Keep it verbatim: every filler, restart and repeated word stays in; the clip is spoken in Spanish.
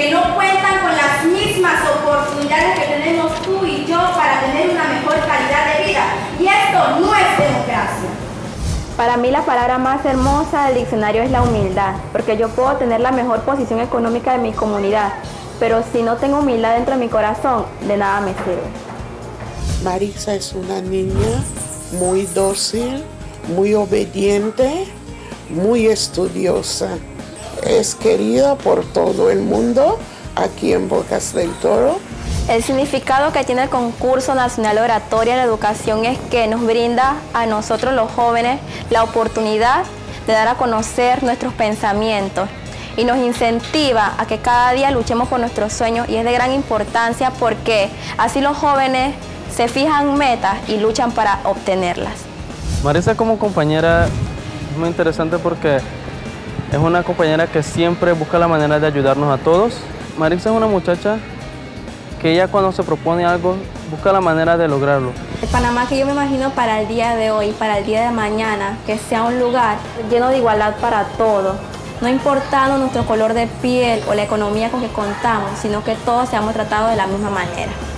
que no cuentan con las mismas oportunidades que tenemos tú y yo para tener una mejor calidad de vida. Y esto no es democracia. Para mí la palabra más hermosa del diccionario es la humildad, porque yo puedo tener la mejor posición económica de mi comunidad, pero si no tengo humildad dentro de mi corazón, de nada me sirve. Maritza es una niña muy dócil, muy obediente, muy estudiosa. Es querida por todo el mundo aquí en Bocas del Toro. El significado que tiene el Concurso Nacional de Oratoria en la Educación es que nos brinda a nosotros los jóvenes la oportunidad de dar a conocer nuestros pensamientos y nos incentiva a que cada día luchemos por nuestros sueños, y es de gran importancia porque así los jóvenes se fijan metas y luchan para obtenerlas. Maritza como compañera es muy interesante porque es una compañera que siempre busca la manera de ayudarnos a todos. Maritza es una muchacha que ella cuando se propone algo, busca la manera de lograrlo. El Panamá que yo me imagino para el día de hoy, para el día de mañana, que sea un lugar lleno de igualdad para todos, no importando nuestro color de piel o la economía con que contamos, sino que todos seamos tratados de la misma manera.